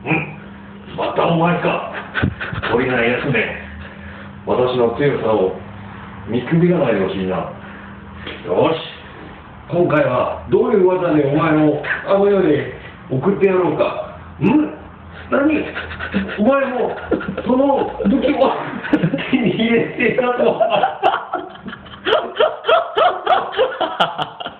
またお前か。懲りないやつめ。私の強さを見くびらないでほしいな。よし、今回はどういう技でお前をあの世で送ってやろうか。何、お前もその武器を手に入れてたとは。